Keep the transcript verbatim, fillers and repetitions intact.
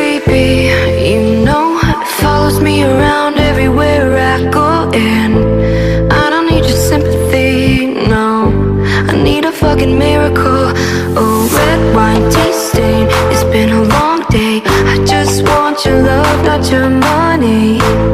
creepy, you know. It follows me around everywhere I go, and I don't need your sympathy, no. I need a fucking miracle. Oh, red wine, tea stain. It's been a long day. I just want your love, not your money.